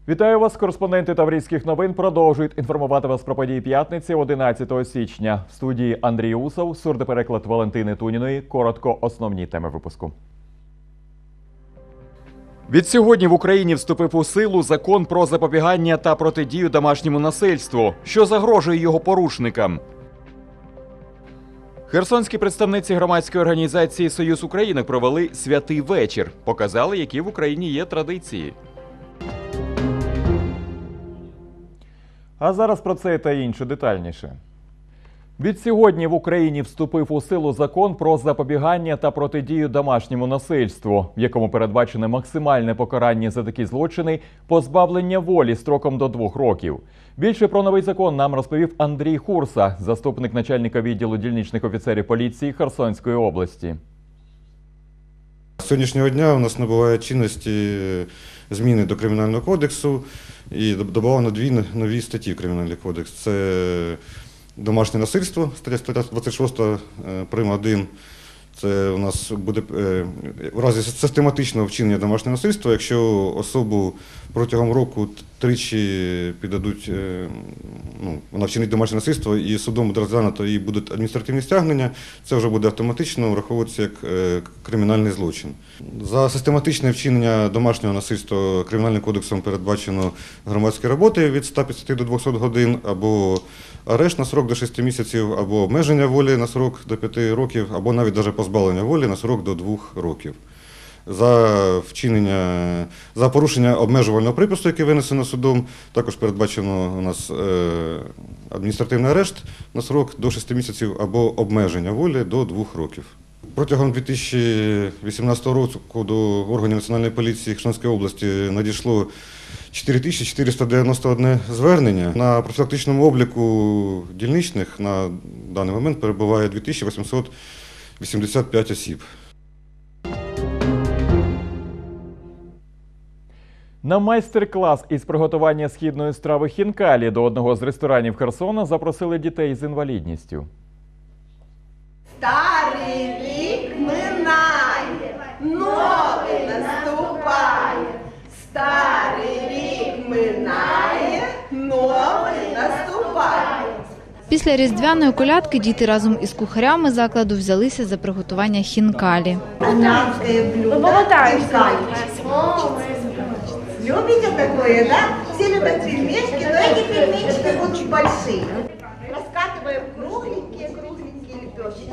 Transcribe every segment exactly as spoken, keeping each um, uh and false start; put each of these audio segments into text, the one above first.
Вітаю вас, кореспонденти Таврійських новин продовжують інформувати вас про події п'ятниці одинадцятого січня. В студії Андрій Усов, сурдопереклад Валентини Туніної. Коротко основні теми випуску. Відсьогодні в Україні вступив у силу закон про запобігання та протидію домашньому насильству, що загрожує його порушникам. Херсонські представниці громадської організації «Союз Українок» провели святий вечір. Показали, які в Україні є традиції. А зараз про це та інше детальніше. Відсьогодні в Україні вступив у силу закон про запобігання та протидію домашньому насильству, в якому передбачене максимальне покарання за такі злочини – позбавлення волі строком до двох років. Більше про новий закон нам розповів Андрій Хурса, заступник начальника відділу дільничних офіцерів поліції Херсонської області. З сьогоднішнього дня у нас набуває чинності зміни до Кримінального кодексу і додавано дві нові статті в Кримінальний кодекс. Це домашнє насильство, стаття двадцять шість прим. один. Це у нас буде в разі систематичного вчинення домашнього насильства, якщо особу протягом року тричі піддадуть, ну, вона вчинить домашнє насильство і судом буде розглянуто і будуть адміністративні стягнення, це вже буде автоматично враховуватися як кримінальний злочин. За систематичне вчинення домашнього насильства Кримінальним кодексом передбачено громадські роботи від ста п'ятдесяти до двохсот годин, або арешт на срок до шести місяців, або обмеження волі на срок до п'яти років, або навіть навіть позбавлення волі на срок до двох років. За вчинення, за порушення обмежувального припису, який винесено судом, також передбачено у нас адміністративний арешт на срок до шести місяців або обмеження волі до двох років. Протягом дві тисячі вісімнадцятого року до органів Національної поліції Херсонської області надійшло чотири тисячі чотириста дев'яносто одне звернення. На профілактичному обліку дільничних на даний момент перебуває дві тисячі вісімсот вісімдесят п'ять осіб. На майстер-клас із приготування східної страви хінкалі до одного з ресторанів Херсона запросили дітей з інвалідністю. Старий рік минає, новий наступає. Старий рік минає, новий наступає. Після різдвяної колядки діти разом із кухарями закладу взялися за приготування хінкалі. Армянське блюдо. Любите такое, да? Все любят пельмешки, но эти пельмешки очень большие. Раскатываем кругленькие, кругленькие лепешки.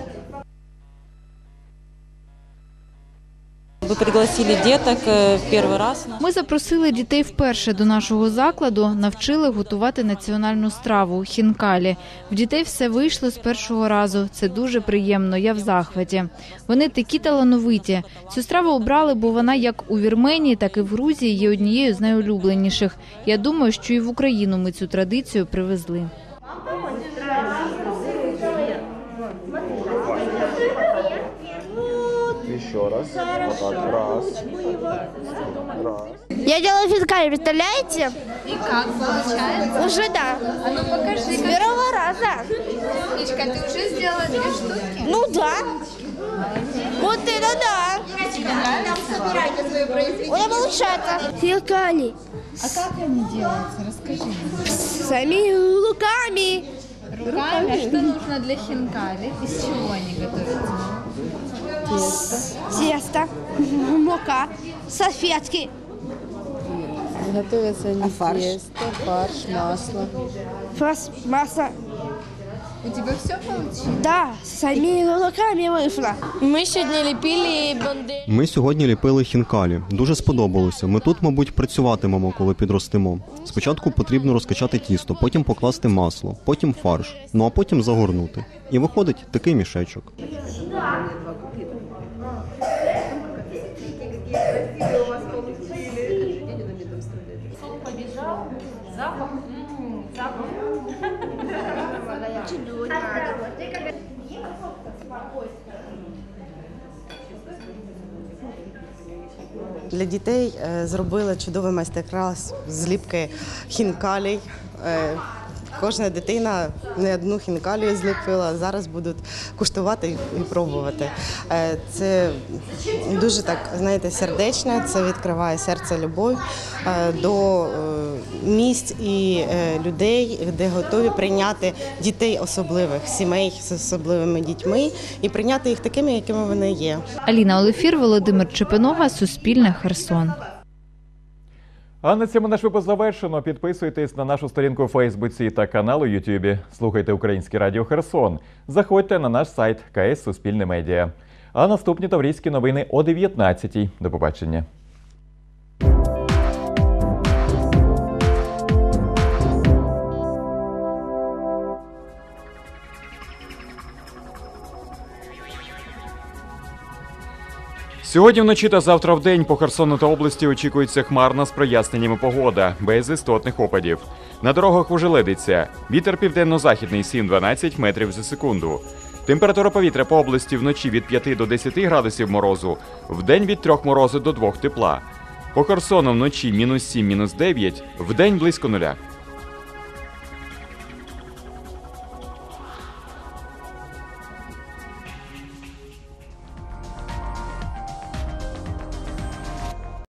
Ви пригласили діток перший раз. Ми запросили дітей вперше до нашого закладу, навчили готувати національну страву – хінкалі. В дітей все вийшло з першого разу. Це дуже приємно, я в захваті. Вони такі талановиті. Цю страву обрали, бо вона як у Вірменії, так і в Грузії є однією з найулюбленіших. Я думаю, що і в Україну ми цю традицію привезли. Еще раз. Вот так. Раз. Раз. Я делаю хинкали, представляете? И как получается? Уже да. А ну покажи. С первого раза. Мишка, ты уже сделала две штуки? Ну да. Вот это да. Собирайте свое произведение. У меня получается. Хинкали. А как они делаются? Расскажи. Самими руками. Руками? А что нужно для хинкали? Из чего они готовятся? Тесто. Тесто. Мука. Салфетки. Готовятся они А тесто, фарш, масло. Фарш, масло. У тебя все получилось? Да, самими руками вышло. Ми сьогодні ліпили банди. Ми сьогодні ліпили хінкалі. Дуже сподобалося. Ми тут, мабуть, працюватимемо, коли підростемо. Спочатку потрібно розкачати тісто, потім покласти масло, потім фарш, ну а потім загорнути. І виходить такий мішечок. Запах? Запах. Для дітей зробили чудовий майстер-клас зліпки хінкалій. кожна дитина не одну хінкалію зліпила, зараз будуть куштувати і пробувати. Е, Це дуже так, знаєте, сердечно, це відкриває серце любов е, до е, місць і е, людей, де готові прийняти дітей особливих, сімей з особливими дітьми і прийняти їх такими, якими вони є. Аліна Олефір, Володимир Чепинога, Суспільне, Херсон. А на цьому наш випуск завершено. Підписуйтесь на нашу сторінку у Фейсбуці та канал у Ютубі. Слухайте Українське радіо Херсон. Заходьте на наш сайт ка ес Суспільне медіа. А наступні таврійські новини о дев'ятнадцятій. До побачення. Сьогодні вночі та завтра вдень по Херсону та області очікується хмарна з проясненнями погода, без істотних опадів. На дорогах ожеледиться. Вітер південно-західний сім-дванадцять метрів за секунду. Температура повітря по області вночі від п'яти до десяти градусів морозу, вдень від трьох морозу до двох тепла. По Херсону вночі мінус сім, мінус дев'ять, вдень близько нуля.